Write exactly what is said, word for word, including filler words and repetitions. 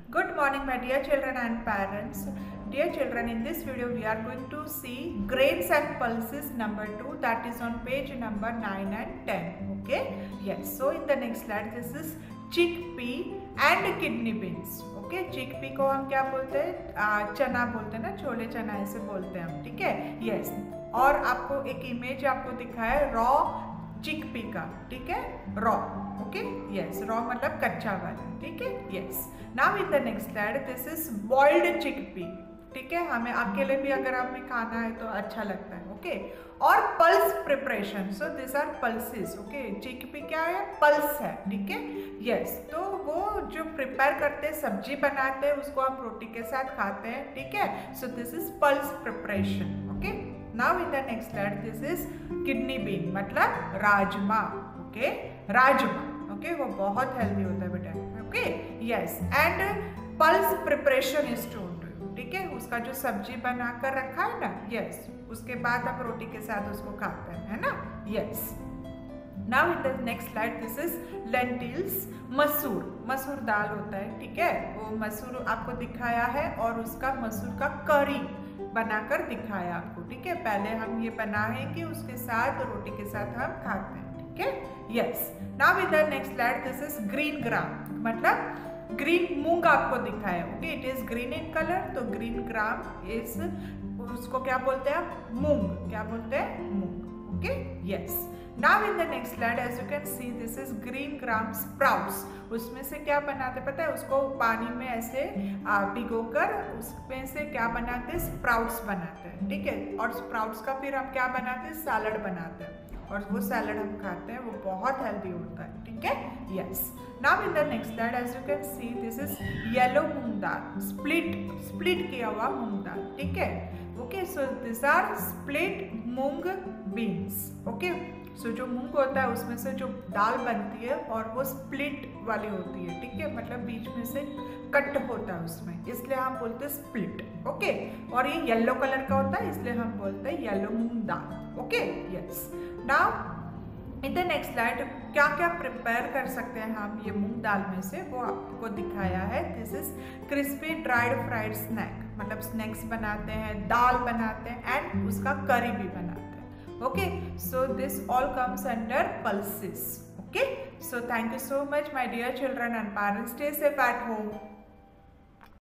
Good morning, my dear children and parents. Dear children, in this video we are going to see grains and pulses number two, that is on page number nine and ten. Okay, yes. So in the next slide, this is chickpea and kidney beans. Okay, chickpea को हम क्या बोलते हैं? चना बोलते हैं ना, छोले चना ऐसे बोलते हैं हम. ठीक है, yes. और आपको एक इमेज आपको दिखा है रॉ चिकपी का. ठीक है, रॉ. ओके, यस, रॉ मतलब कच्चा वाला. ठीक है, yes. Now in the next slide, this is boiled chickpea. ठीक है, हमें अकेले भी अगर हमें खाना है तो अच्छा लगता है. ओके, और pulse preparation. So this are pulses. Okay, chickpea क्या है? पल्स है. ठीक है, यस. तो वो जो प्रिपेयर करते हैं, सब्जी बनाते हैं, उसको हम रोटी के साथ खाते हैं. ठीक है, so this is pulse preparation. Okay, now in the next slide, this is kidney bean मतलब राजमा. ओके, राजमा. ओके, वो बहुत हेल्दी होता है बेटा. Okay, yes. And pulse preparation is two. ठीक है, उसका जो सब्जी बनाकर रखा है ना, यस, उसके बाद आप रोटी के साथ उसको खाते हैं, है ना. Yes. Now in the next slide, this is lentils. Masoor, masoor दाल होता है. ठीक है, वो मसूर आपको दिखाया है और उसका मसूर का करी बनाकर दिखाया आपको. ठीक है, पहले हम ये बनाएंगे, उसके साथ रोटी के साथ हम खाते हैं. ठीक है, yes. Now in the next slide, this is green gram मतलब ग्रीन मूंग आपको दिखाया. Okay, it is green in colour, तो ग्रीन ग्राम इज, उसको क्या बोलते हैं? मूंग. क्या बोलते हैं? मूंग. Okay, yes. Now in the next slide, as you can see, this is green gram sprouts. उसमें से क्या बनाते पता है? उसको पानी में ऐसे भिगोकर उसमें से क्या बनाते हैं? स्प्राउट्स बनाते हैं. ठीक है, और स्प्राउट्स का फिर हम क्या बनाते हैं? सैलड बनाते हैं, और वो सैलड हम खाते हैं. वो बहुत हेल्दी होता है. ठीक है, yes. Now in the next slide, as you can see, this is yellow moong dal. Split split किया हुआ मूंग दाल. ठीक है, okay. So this are split moong beans. Okay, so जो मूंग होता है उसमें से जो दाल बनती है और वो स्प्लिट वाली होती है. ठीक है, मतलब बीच में से कट होता है उसमें, इसलिए हम बोलते हैं स्प्लिट. ओके, और ये येलो कलर का होता है, इसलिए हम बोलते हैं yellow moong dal. Okay, yes. Now in the next slide, क्या क्या प्रिपेयर कर सकते हैं हम ये मूंग दाल में से, वो आपको दिखाया है. This is crispy dried fried snack मतलब स्नैक्स बनाते हैं, दाल बनाते हैं, एंड उसका करी भी बनाते हैं. Okay, so this all comes under pulses. Okay, so thank you so much, my dear children and parents. Stay safe at home.